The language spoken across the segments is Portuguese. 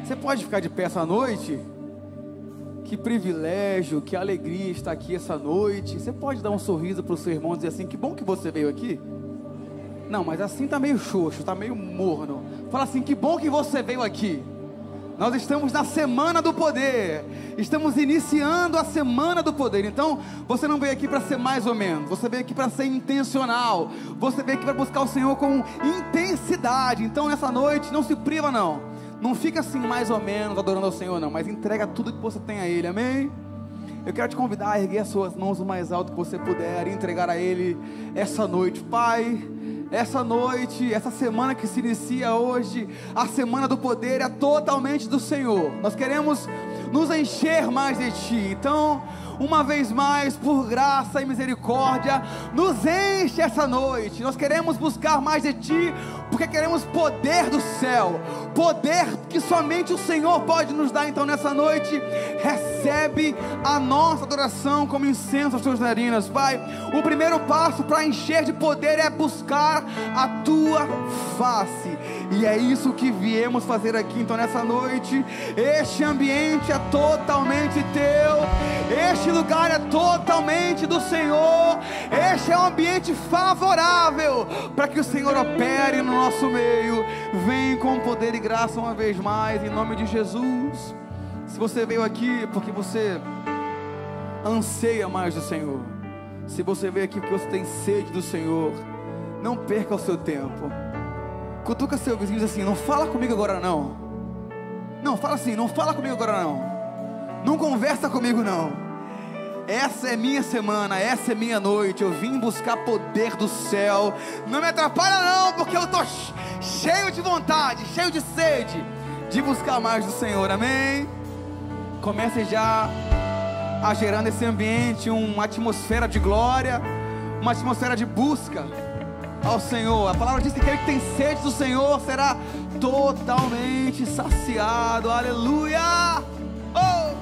Você pode ficar de pé essa noite? Que privilégio, que alegria estar aqui essa noite. Você pode dar um sorriso para o seu irmão e dizer assim: que bom que você veio aqui? Não, mas assim tá meio xoxo, tá meio morno. Fala assim: que bom que você veio aqui. Nós estamos na Semana do Poder. Estamos iniciando a Semana do Poder. Então, você não veio aqui para ser mais ou menos. Você veio aqui para ser intencional. Você veio aqui para buscar o Senhor com intensidade. Então, nessa noite, não se priva não. Não fica assim mais ou menos adorando ao Senhor não. Mas entrega tudo que você tem a Ele, amém? Eu quero te convidar a erguer as suas mãos o mais alto que você puder e entregar a Ele essa noite. Pai, essa noite, essa semana que se inicia hoje, a Semana do Poder é totalmente do Senhor. Nós queremos nos encher mais de Ti. Então, uma vez mais, por graça e misericórdia, nos enche essa noite. Nós queremos buscar mais de Ti, porque queremos poder do céu, poder que somente o Senhor pode nos dar. Então nessa noite, recebe a nossa adoração como incenso às Tuas narinas, Pai. O primeiro passo para encher de poder é buscar a Tua face, e é isso que viemos fazer aqui. Então nessa noite, este ambiente é totalmente Teu, este lugar é totalmente do Senhor, este é um ambiente favorável para que o Senhor opere no nosso meio. Vem com poder e graça uma vez mais, em nome de Jesus. Se você veio aqui porque você anseia mais do Senhor, se você veio aqui porque você tem sede do Senhor, não perca o seu tempo. Cutuca seu vizinho e diz assim: não fala comigo agora não. Não, fala assim: não fala comigo agora não. Não conversa comigo não. Essa é minha semana, essa é minha noite. Eu vim buscar poder do céu. Não me atrapalha não, porque eu estou cheio de vontade, cheio de sede de buscar mais do Senhor, amém? Comece já a gerar nesse ambiente uma atmosfera de glória, uma atmosfera de busca ao Senhor. A palavra diz que aquele que tem sede do Senhor será totalmente saciado, aleluia! Oh!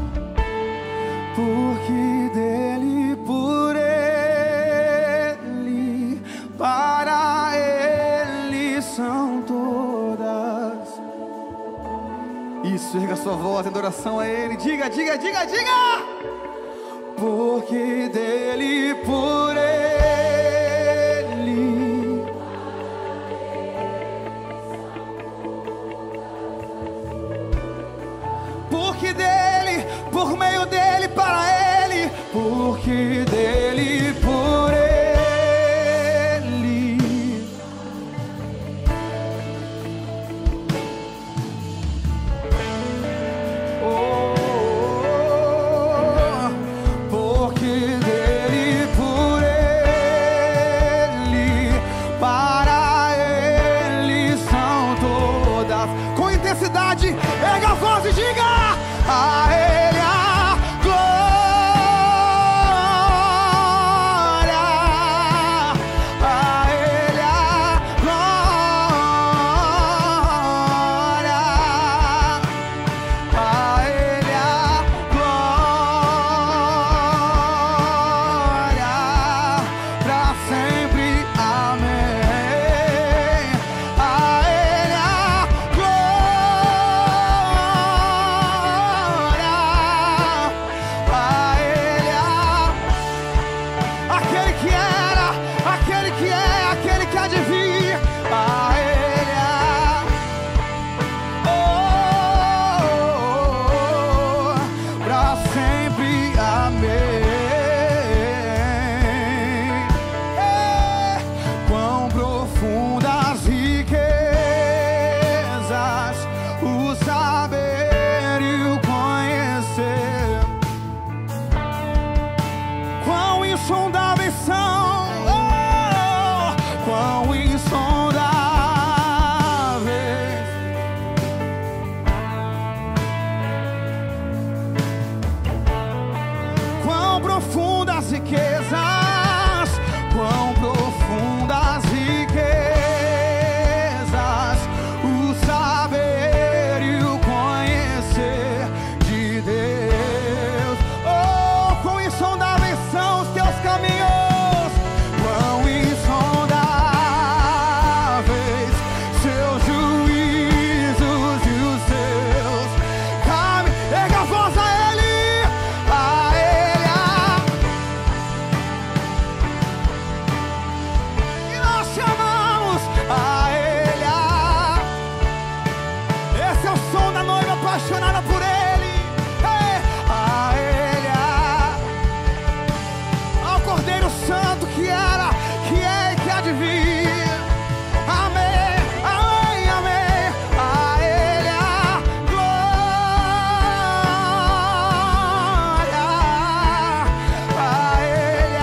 Porque dele, por ele, para ele são todas. Isso, erga sua voz em adoração a Ele. Diga, diga, diga, diga. Porque dele, por ele, porque dele, por meio dele, para ele, porque dele, por ele. Oh, porque dele, por ele, para ele são todas. Com intensidade, erga a voz e diga: a Ele a glória, a Ele a glória, a Ele a glória, pra sempre, amém. A Ele a aquele que era, aquele que é, aquele que há de vir, a Ele pra sempre, amém. Quão profundas riquezas o saber e o conhecer, quão insondáveis são, quão insondáveis, quão profundas riquezas, quão profundas riquezas, o saber e o Esse é o som da noiva apaixonada por Ele. A Ele, ao Cordeiro Santo que era, que é e que há de vir. Amém, amém, amém. A Ele a glória, a Ele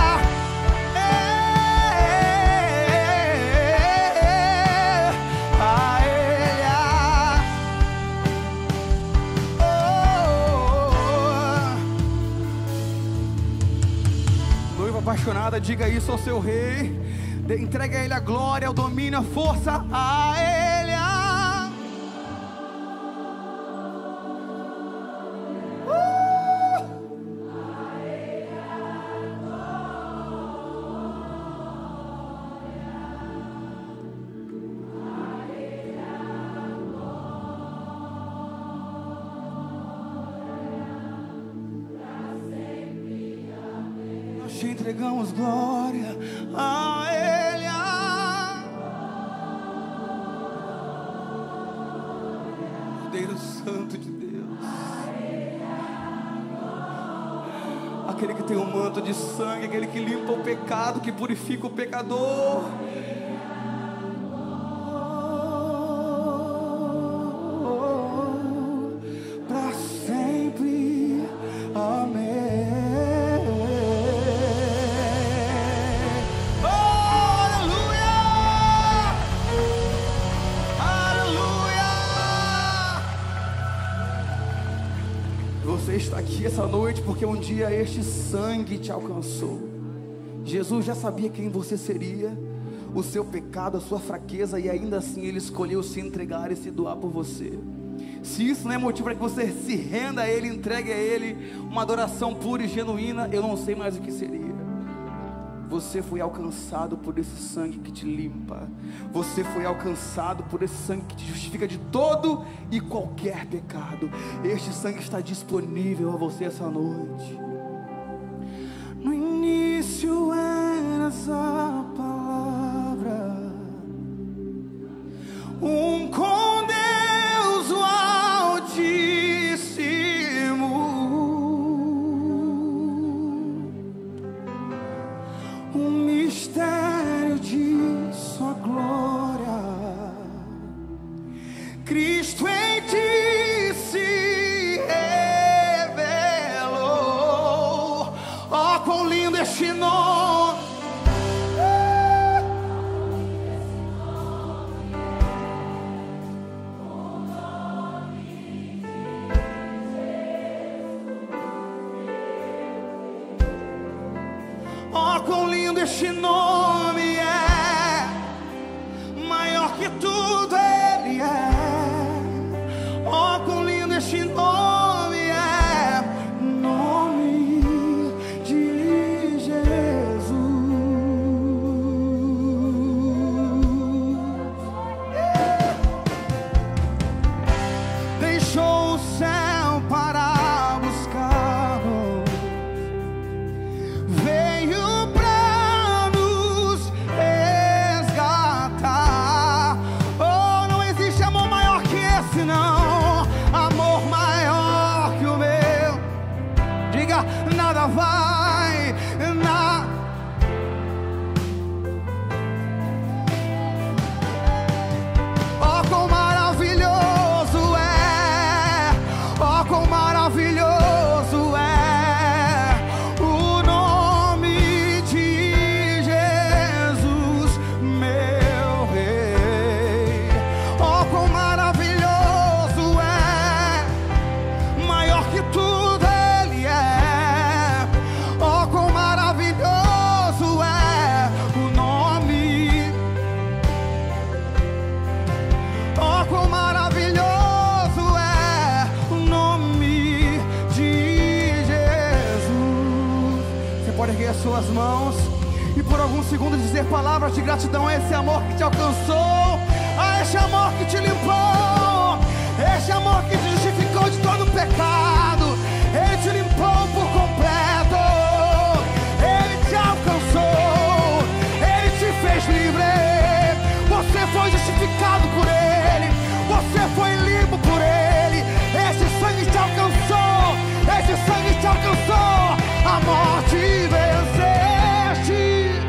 noiva apaixonada, diga isso ao seu rei. Entrega a Ele a glória, o domínio, a força. A Ele nós te entregamos glória. A Ele Cordeiro Santo de Deus, aquele que tem um manto de sangue, aquele que limpa o pecado, que purifica o pecador. Para sempre, amém. Você está aqui essa noite porque um dia este sangue te alcançou. Jesus já sabia quem você seria, o seu pecado, a sua fraqueza, e ainda assim Ele escolheu se entregar e se doar por você. Se isso não é motivo para que você se renda a Ele, entregue a Ele uma adoração pura e genuína, eu não sei mais o que seria. Você foi alcançado por esse sangue que te limpa. Você foi alcançado por esse sangue que te justifica de todo e qualquer pecado. Este sangue está disponível a você essa noite. No início era essa palavra, com Deus o Altíssimo. Mistério de sua glória, Cristo em ti se revelou. Oh, quão lindo este nome! Oh, quão lindo este nome é, maior que tudo Ele é. Oh, quão lindo este nome é, nome de Jesus. Deixou o céu para buscar-nos, veio pra nos resgatar. Oh, não existe amor maior que esse, não. Amor maior que o meu. Diga, nada vai, nada. Oh, quão maravilhoso é. Oh, quão maravilhoso é o nome de Jesus, meu Rei. Oh, quão maravilhoso é, maior que tudo Ele é. Oh, quão maravilhoso é o nome. Oh, quão maravilhoso é o nome de Jesus. Você pode erguer as suas mãos e por alguns segundos dizer palavras de gratidão a esse amor que te alcançou, a esse amor que te limpou, esse amor que te justificou de todo pecado. Ele te limpou por completo, Ele te alcançou, Ele te fez livre. Você foi justificado por Ele, você foi limpo a morte venceste.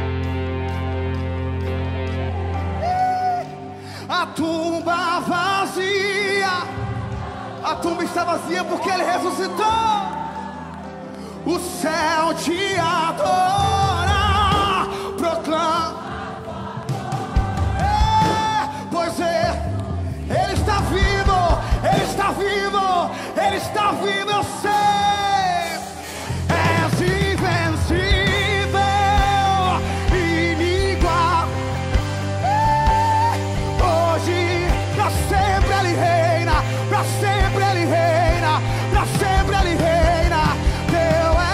A tumba vazia, a tumba está vazia porque Ele ressuscitou. O céu te adora, proclama. Pois Ele está vivo, Ele está vivo, Ele está vivo, eu sei. És invencível, inigualável. Hoje, pra sempre Ele reina, pra sempre Ele reina, pra sempre Ele reina. Teu é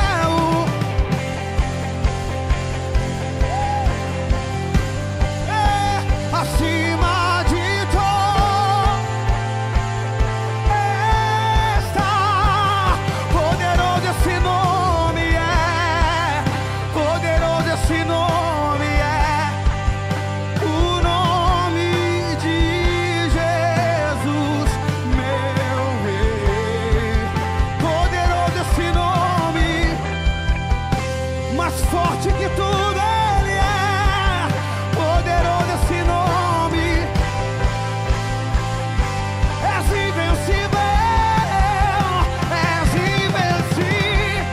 o acima de tudo está poderoso esse nome poderoso esse nome o nome de Jesus, meu Rei. Poderoso esse nome, mais forte que tudo Ele é. Poderoso esse nome, és invencível, és invencível.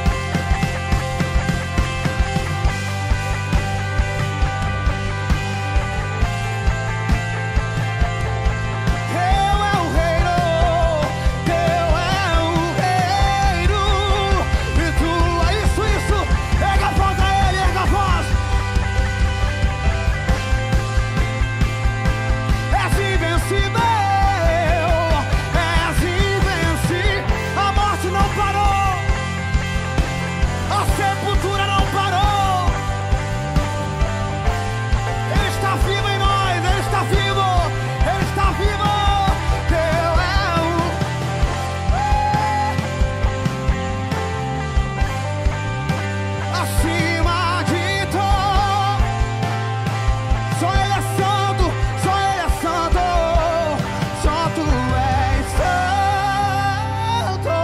Teu é o reino, teu é o reino, e tu é isso, erga a voz a Ele, erga a voz. És invencível, és invencível. A morte não parou, a sepultura não parou. Ele está vivo em nós, Ele está vivo, Ele está vivo. Teu é o acima de tudo. Só Ele é santo, só Ele é santo, só Tu és santo.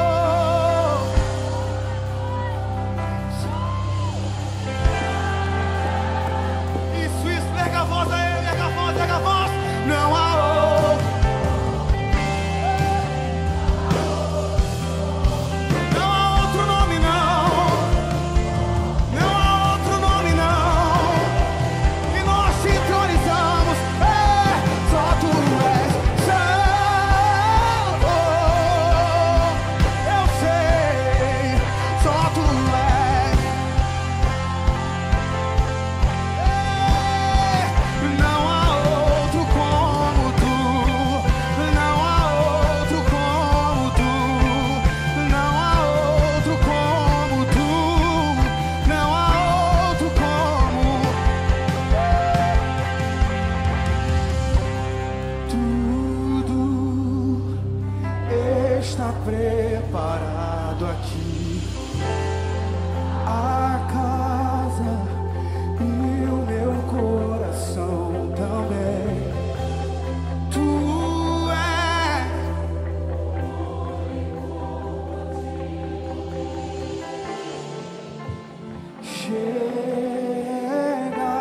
Isso, erga a voz a Ele, erga a voz, erga a voz. Não há outro. Não há outro nome, não. Não há outro nome, não. E nós sincronizamos, só Tu és santo. Eu sei, só Tu és. Não há outro como Tu, não há outro como Tu, não há outro como Tu, não há outro como. Tudo está preparado aqui, a casa e o meu coração também. Tu és chega.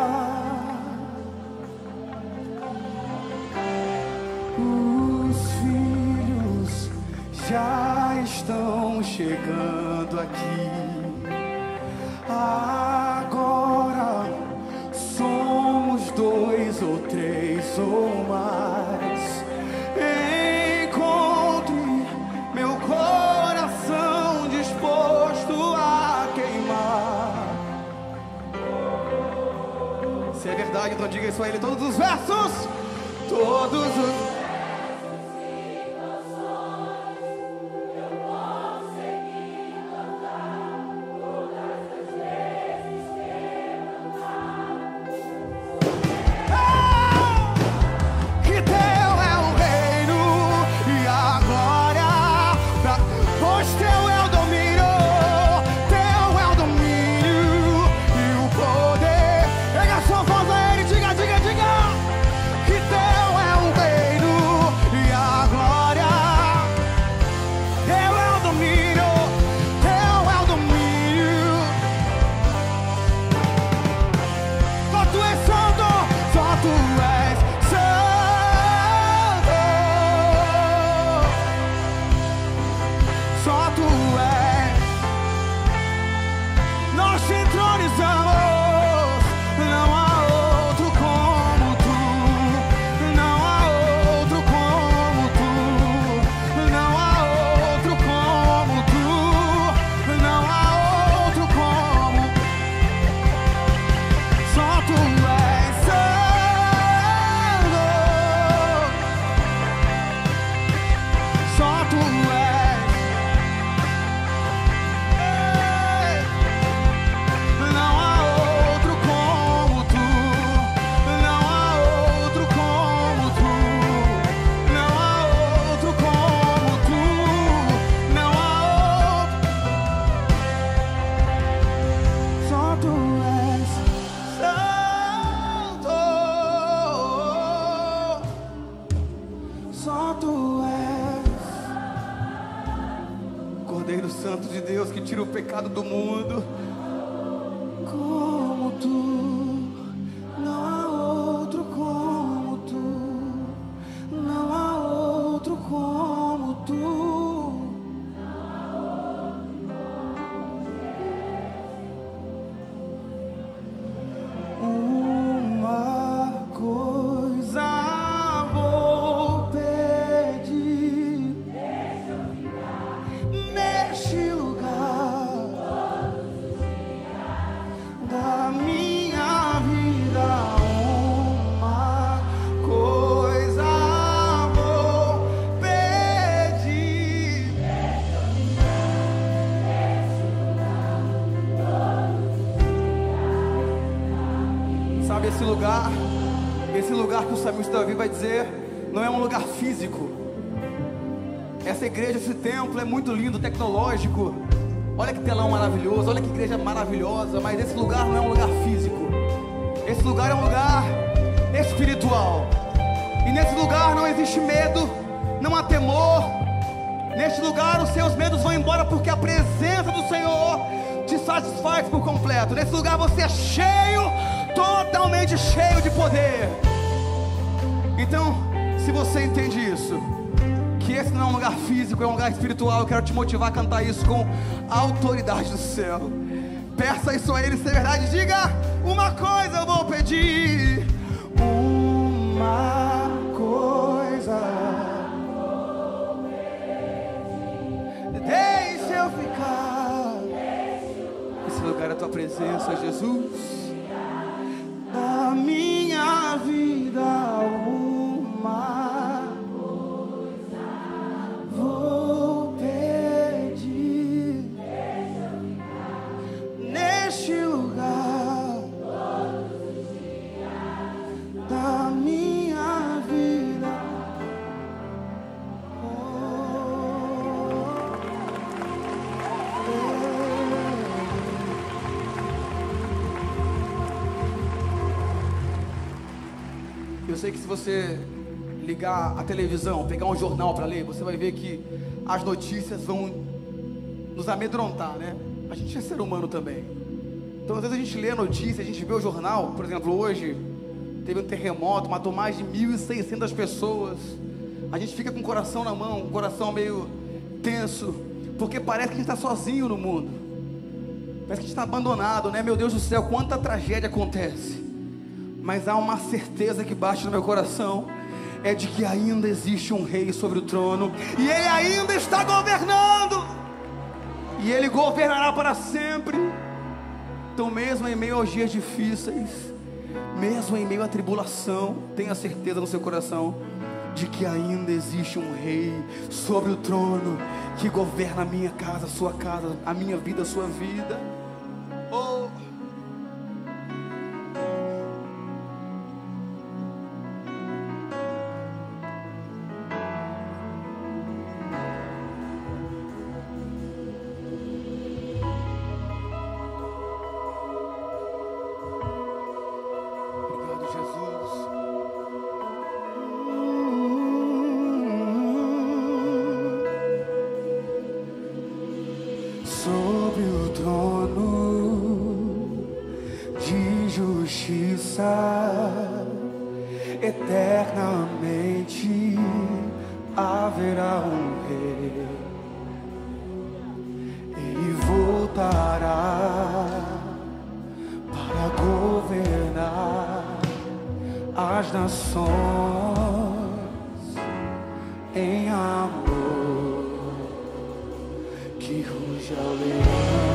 Os filhos já estão chegando aqui. Agora somos 2 ou 3 ou mais. Encontre meu coração disposto a queimar. Se é verdade, então diga isso a Ele, todos os versos, todos os. Que Teu é o reino e a glória, pois Teu é o domínio, Teu é o domínio e o poder. Pega a sua voz a Ele, diga, diga, diga. Que Teu é o reino tu és. Não há outro como tu, não há outro como tu, não há outro como tu, não há outro. Só tu és santo, só tu és Cordeiro Santo de Deus que tira o pecado do mundo. Como tu, não há outro como tu, não há outro como tu. Uma coisa vou pedir neste lugar da minha vida, uma coisa vou pedir. Sabe esse lugar que o salmista Davi vai dizer, não é um lugar físico. Essa igreja, esse templo é muito lindo, tecnológico. Olha que telão maravilhoso, olha que igreja maravilhosa, mas esse lugar não é um lugar físico. Esse lugar é um lugar espiritual. E nesse lugar não existe medo, não há temor. Neste lugar os seus medos vão embora, porque a presença do Senhor te satisfaz por completo. Nesse lugar você é cheio, totalmente cheio de poder. Então, se você entende isso, que esse não é um lugar físico, é um lugar espiritual, eu quero te motivar a cantar isso com a autoridade do céu. Peça isso a Ele, se é verdade. Diga: uma coisa eu vou pedir, uma coisa, deixa eu ficar. Esse lugar é a tua presença, Jesus. Da minha vida, uma vou pedir neste lugar da minha vida. Eu sei que se você ligar a televisão, pegar um jornal para ler, você vai ver que as notícias vão nos amedrontar, né? A gente é ser humano também. Então às vezes a gente lê a notícia, a gente vê o jornal. Por exemplo, hoje teve um terremoto, matou mais de 1.600 pessoas. A gente fica com o coração na mão, o coração meio tenso, porque parece que a gente está sozinho no mundo. Parece que a gente está abandonado, né? Meu Deus do céu, quanta tragédia acontece. Mas há uma certeza que bate no meu coração, é de que ainda existe um rei sobre o trono, e ele ainda está governando, e ele governará para sempre. Então mesmo em meio aos dias difíceis, mesmo em meio à tribulação, tenha certeza no seu coração de que ainda existe um rei sobre o trono, que governa a minha casa, a sua casa, a minha vida, a sua vida. Oh, sobre o trono de justiça, eternamente haverá um rei, e voltará para governar as nações em amor, que ruge ao leão.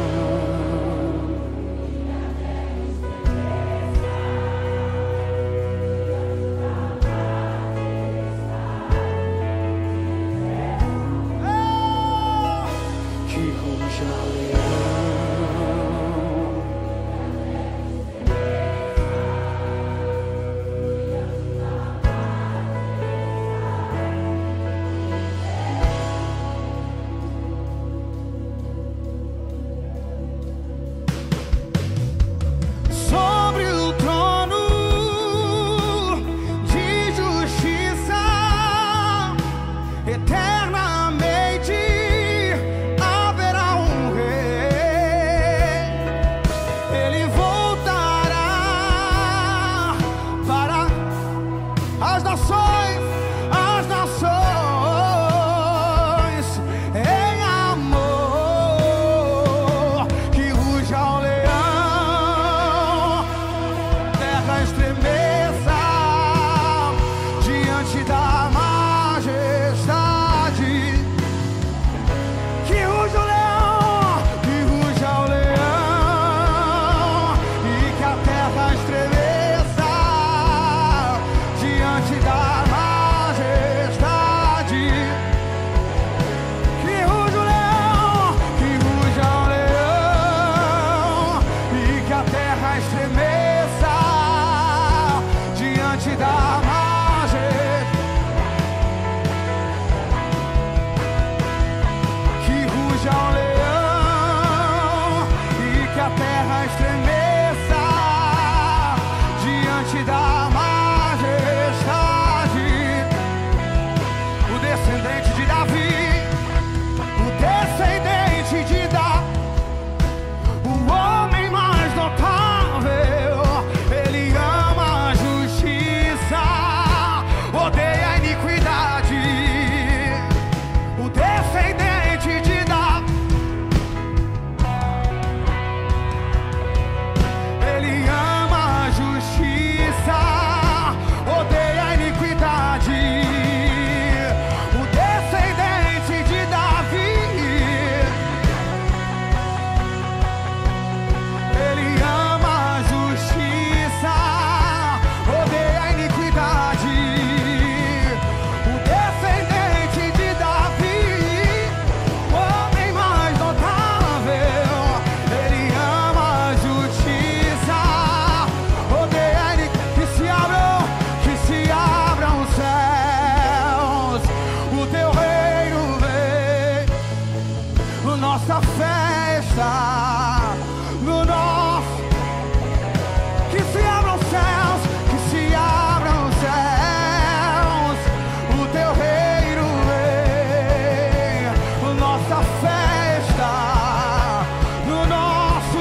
nossa festa, no nosso. Que se abram os céus, que se abram os céus, o teu reino vem, nossa festa, no nosso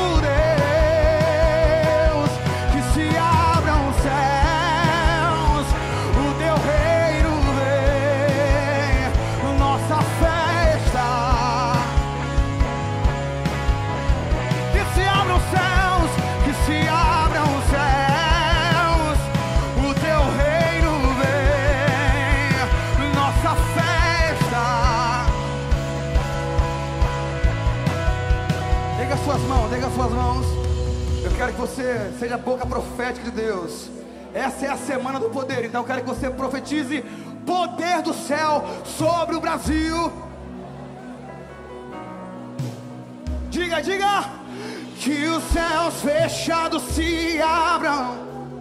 Deus. Que se abram os céus, o teu reino vem, nossa festa. Que se abram os céus, que se abram os céus, o teu reino vem, nossa festa. Pega suas mãos, pega suas mãos. Eu quero que você seja a boca profética de Deus. Essa é a semana do poder, então eu quero que você profetize poder do céu sobre o Brasil. Diga, diga. Que os céus fechados se abram,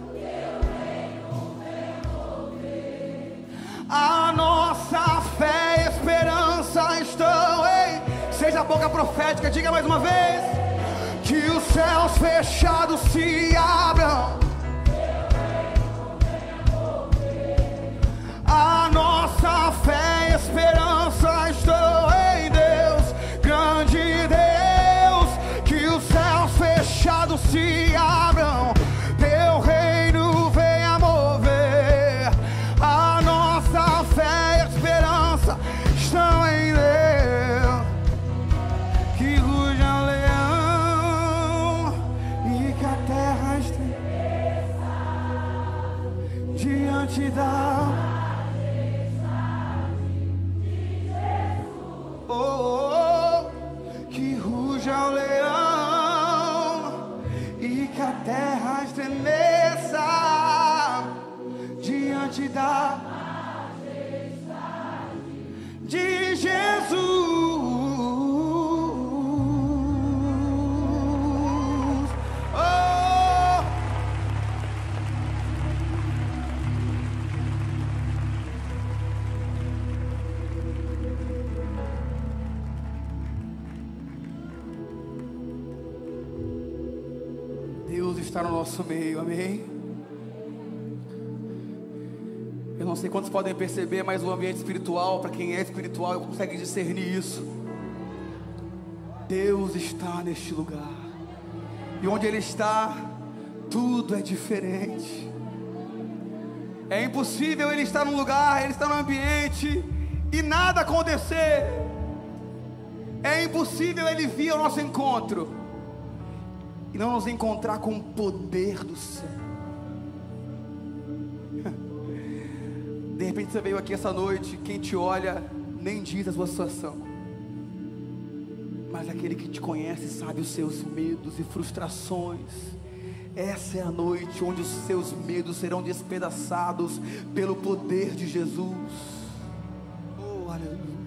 a nossa fé e esperança estão em. Seja a boca profética, diga mais uma vez. Que os céus fechados se abram, a nossa fé e esperança estão em Deus, grande Deus. Que os céus fechados se abram, teu reino venha mover, a nossa fé e esperança estão em Deus. Que ruja leão e que a terra estremeça diante da. Que ruja o leão e que a terra estremeça diante da de Jesus. Deus está no nosso meio, amém? Eu não sei quantos podem perceber, mas o ambiente espiritual, para quem é espiritual, consegue discernir isso. Deus está neste lugar, e onde Ele está, tudo é diferente. É impossível Ele estar num lugar, Ele está no ambiente e nada acontecer. É impossível Ele vir ao nosso encontro e não nos encontrar com o poder do céu. De repente você veio aqui essa noite, quem te olha nem diz a sua situação, mas aquele que te conhece sabe os seus medos e frustrações. Essa é a noite onde os seus medos serão despedaçados pelo poder de Jesus. Oh, aleluia.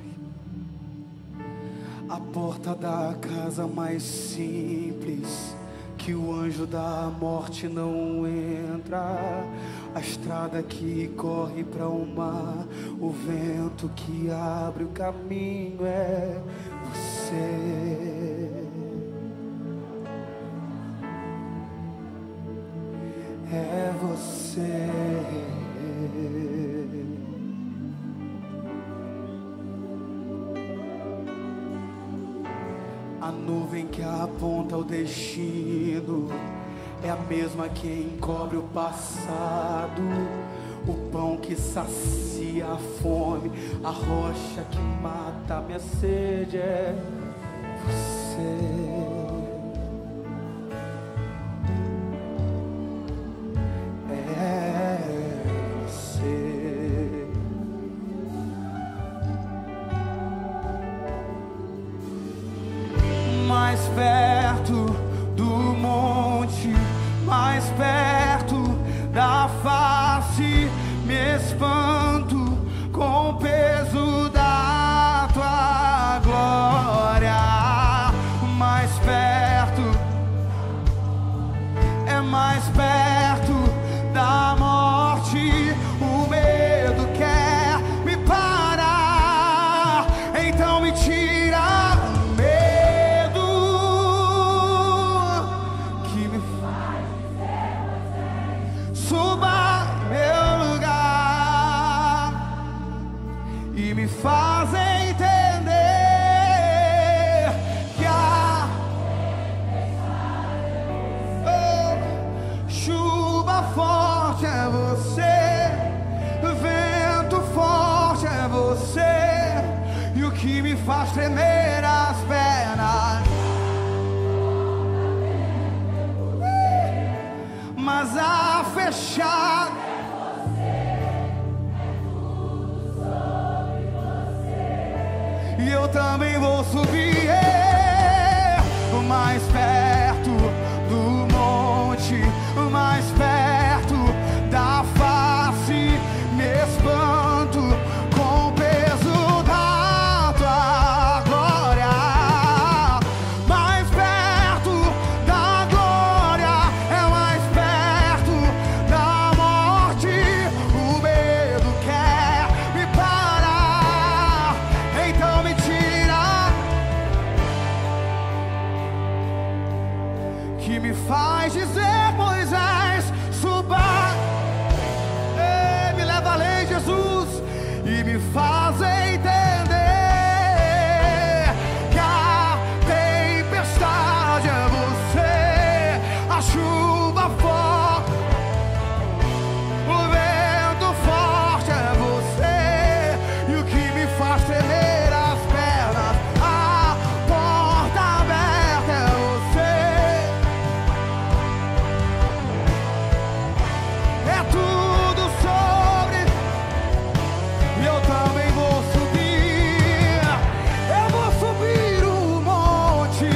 A porta da casa mais simples, que o anjo da morte não entra, a estrada que corre para o mar, o vento que abre o caminho é você. É você. A nuvem que aponta o destino é a mesma que encobre o passado. O pão que sacia a fome, a rocha que mata a minha sede é você. Mais perto do monte, mais perto da face, me espanto com o peso da tua glória. Mais perto, é mais perto da morte, o medo quer me parar, então me tira o medo. que me faz tremer as pernas. Mas a fechar e eu também vou subir mais perto do monte, mais perto da face. Me espanto com o peso da tua glória. Mais perto da glória, é mais perto da morte. O medo quer me parar, então me tira, que me faz dizer: Moisés, suba. Me leva além, Jesus, e me faz entender que a tempestade é você, a chuva forte, o vento forte é você, e o que me faz tremer as pernas, a porta aberta é você. É tudo sobre, e eu também vou subir. Eu vou subir o monte,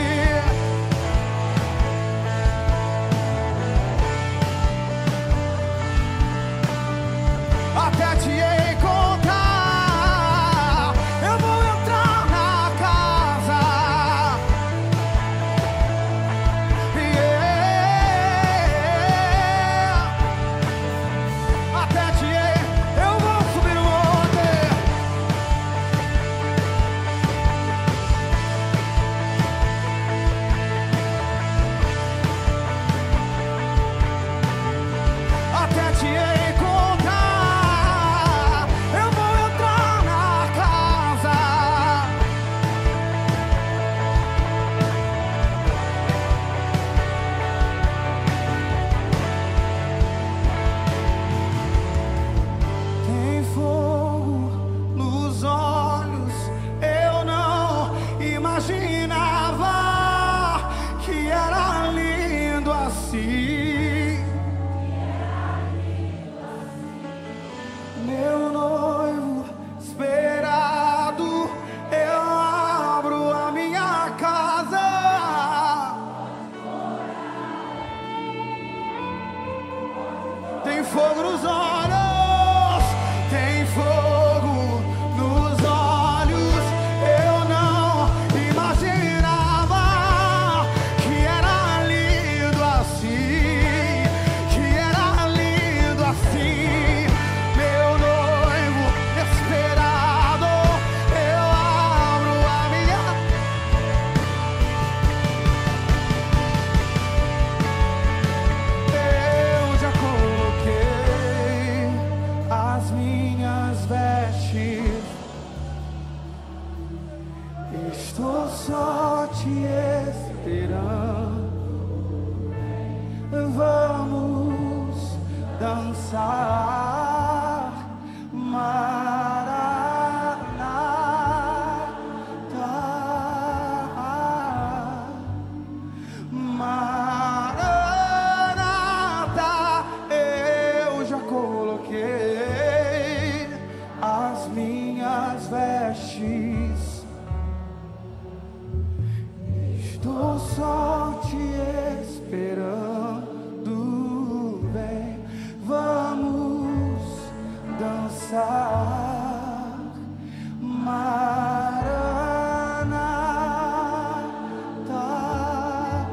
até te encontrar. Eu vou entrar na casa, até te eu vou subir o monte, até te encontrar. Eu vou entrar na casa, tem fogo nos olhos. Eu não imaginava que era lindo assim. Meu noivo esperado, eu abro a minha casa. Tem fogo nos olhos, tem fogo nos olhos. Eu não imaginava que era lindo assim, que era lindo assim. Meu noivo esperado, eu abro a minha. Eu já coloquei as minhas vestes, estou só te esperando. Vamos dançar, Maranata, Maranata. Eu já coloquei as minhas vestes, estou só te esperando, bem. Vamos dançar, Maranata,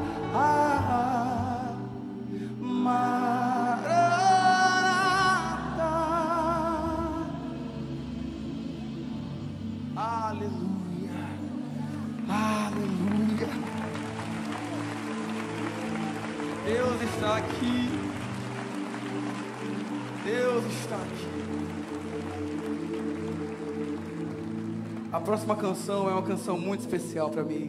Maranata. Aleluia, aleluia. Deus está aqui, Deus está aqui. A próxima canção é uma canção muito especial para mim.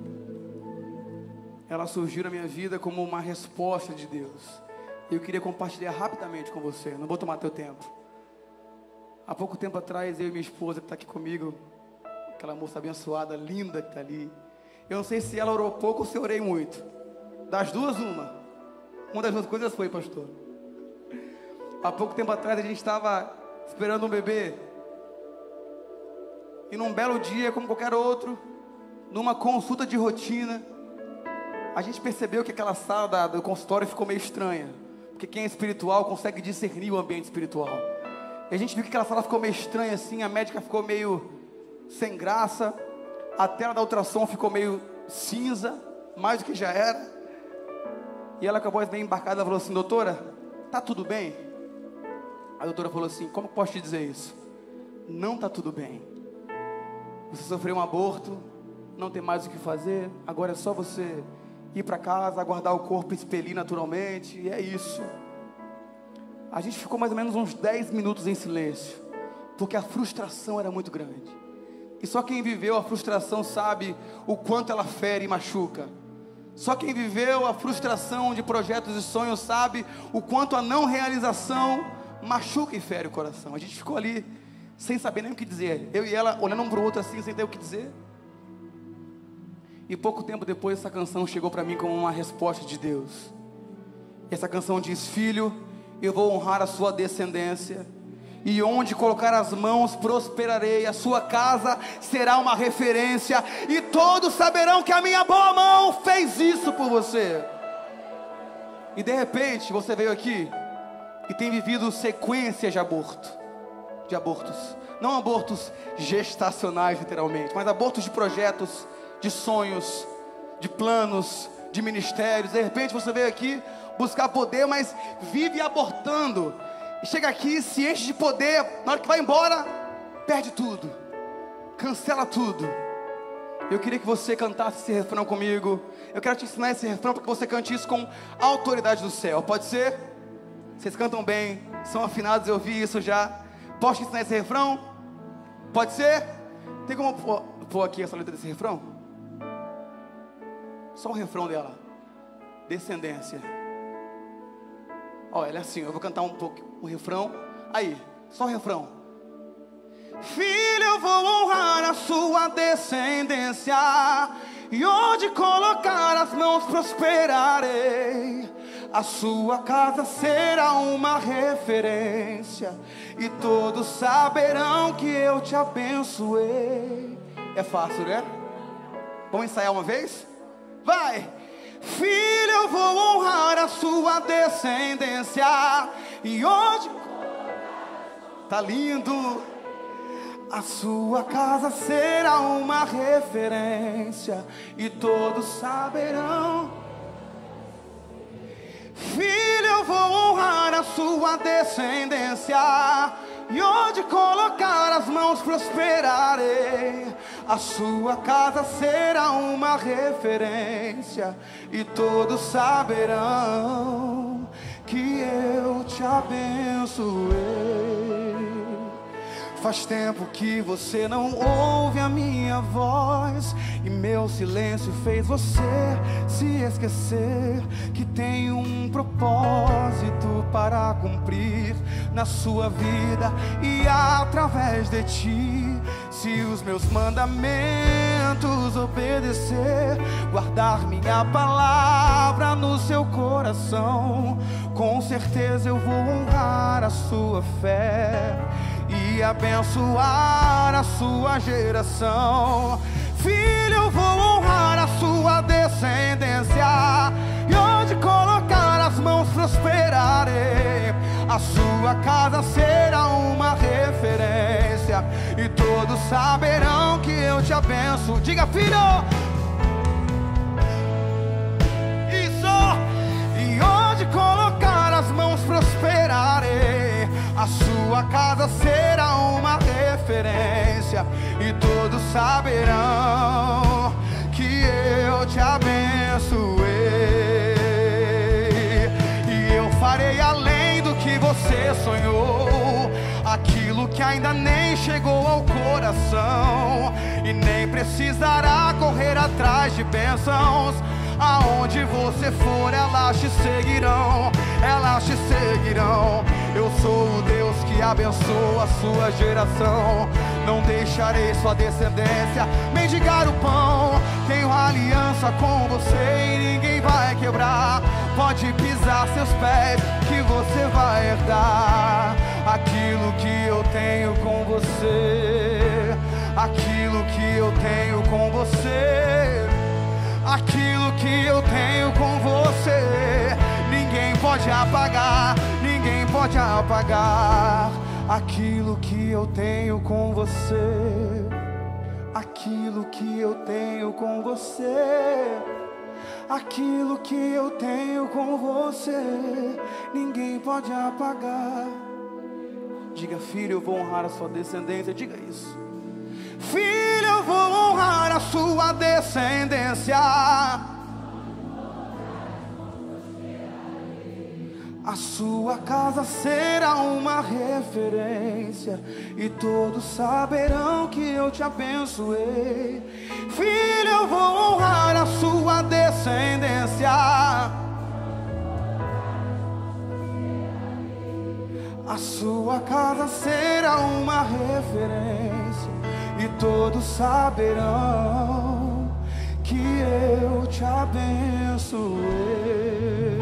Ela surgiu na minha vida como uma resposta de Deus. Eu queria compartilhar rapidamente com você, não vou tomar teu tempo. Há pouco tempo atrás, eu e minha esposa, que está aqui comigo, aquela moça abençoada, linda que está ali. Eu não sei se ela orou pouco ou se eu orei muito. Das duas, uma. Uma das duas coisas foi, pastor. Há pouco tempo atrás a gente estava esperando um bebê. E num belo dia, como qualquer outro, numa consulta de rotina, a gente percebeu que aquela sala do consultório ficou meio estranha. Porque quem é espiritual consegue discernir o ambiente espiritual. E a gente viu que aquela sala ficou meio estranha assim, a médica ficou meio sem graça, a tela da ultrassom ficou meio cinza, mais do que já era. E ela acabou bem embarcada, ela falou assim: doutora, tá tudo bem? A doutora falou assim: como posso te dizer isso? Não tá tudo bem. Você sofreu um aborto, não tem mais o que fazer, agora é só você ir para casa, aguardar o corpo expelir naturalmente, e é isso. A gente ficou mais ou menos uns 10 minutos em silêncio, porque a frustração era muito grande. E só quem viveu a frustração sabe o quanto ela fere e machuca. Só quem viveu a frustração de projetos e sonhos sabe o quanto a não realização machuca e fere o coração. A gente ficou ali sem saber nem o que dizer, eu e ela olhando um para o outro assim, sem ter o que dizer. E pouco tempo depois essa canção chegou para mim como uma resposta de Deus. Essa canção diz: filho, eu vou honrar a sua descendência, e onde colocar as mãos prosperarei, a sua casa será uma referência, e todos saberão que a minha boa mão fez isso por você. E de repente você veio aqui e tem vivido sequências de abortos, não abortos gestacionais literalmente, mas abortos de projetos, de sonhos, de planos, de ministérios. De repente você veio aqui buscar poder, mas vive abortando. E chega aqui, se enche de poder, na hora que vai embora, perde tudo, cancela tudo. Eu queria que você cantasse esse refrão comigo. Eu quero te ensinar esse refrão para que você cante isso com a autoridade do céu. Pode ser? Vocês cantam bem, são afinados, eu vi isso já. Posso te ensinar esse refrão? Pode ser? Tem como pôr aqui essa letra desse refrão? Só o refrão dela: descendência. Ó, ela é assim, eu vou cantar um pouco o refrão. Aí, só o refrão. Filho, eu vou honrar a sua descendência, e onde colocar as mãos prosperarei. A sua casa será uma referência, e todos saberão que eu te abençoei. É fácil, né? Vamos ensaiar uma vez? Vai! Filho, eu vou honrar a sua descendência, e onde... Tá lindo! A sua casa será uma referência, e todos saberão. Filho, eu vou honrar a sua descendência, e onde colocar as mãos prosperarei. A sua casa será uma referência, e todos saberão que eu te abençoei. Faz tempo que você não ouve a minha voz, e meu silêncio fez você se esquecer que tem um propósito para cumprir na sua vida e através de ti. Se os meus mandamentos obedecer, guardar minha palavra no seu coração, com certeza eu vou honrar a sua fé e abençoar a sua geração. Filho, eu vou honrar a sua descendência, e onde colocar as mãos prosperarei. A sua casa será uma referência, e todos saberão que eu te abençoo. Diga, filho! Isso! E onde colocar as mãos prosperarei. A sua casa será uma referência, e todos saberão que eu te abençoei. E eu farei além do que você sonhou, aquilo que ainda nem chegou ao coração, e nem precisará correr atrás de bênçãos. Aonde você for, elas te seguirão, elas te seguirão. Eu sou o Deus que abençoa a sua geração. não deixarei sua descendência mendigar o pão. Tenho aliança com você e ninguém vai quebrar. Pode pisar seus pés que você vai herdar aquilo que eu tenho com você, aquilo que eu tenho com você, aquilo que eu tenho com você. Ninguém pode apagar, ninguém pode apagar aquilo que eu tenho com você, aquilo que eu tenho com você, aquilo que eu tenho com você. Ninguém pode apagar. Diga: filho, eu vou honrar a sua descendência. Diga isso. Filho, eu vou honrar a sua descendência. A sua casa será uma referência e todos saberão que eu te abençoei. Filho, eu vou honrar a sua descendência. A sua casa será uma referência e todos saberão que eu te abençoei.